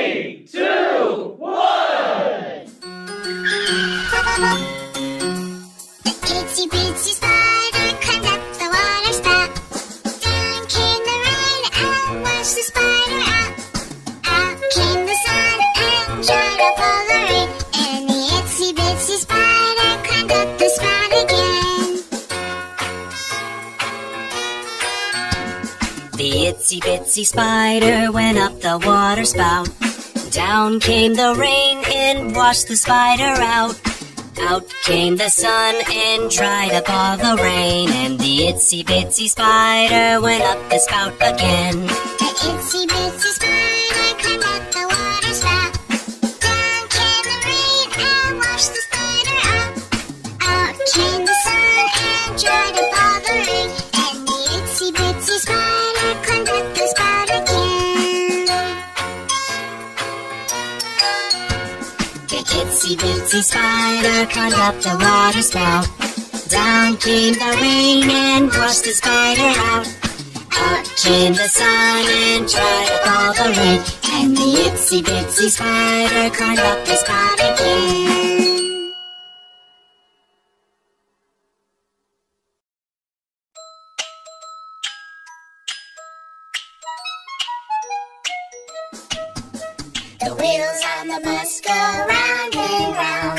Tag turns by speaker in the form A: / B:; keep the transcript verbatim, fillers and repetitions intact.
A: Three, two, one!
B: The itsy bitsy spider climbed up the water spout. Down came the rain and washed the spider out. Out came the sun and dried up all the rain. And the itsy bitsy spider climbed up the spout again.
C: The itsy bitsy spider went up the water spout. Down came the rain and washed the spider out. Out came the sun and dried up all the rain. And the itsy bitsy spider went up the spout again.
B: The itsy bitsy spider climbed up the water spout. Down came the rain and washed the spider out. Out came the sun and dried up all the rain. And the itsy bitsy spider climbed up the spout again. The itsy bitsy spider climbed up the water spout. Down came the rain and washed the spider out. Out came the sun and dried up all the rain. And the itsy bitsy spider climbed up the spout again. The wheels on the bus go round and round.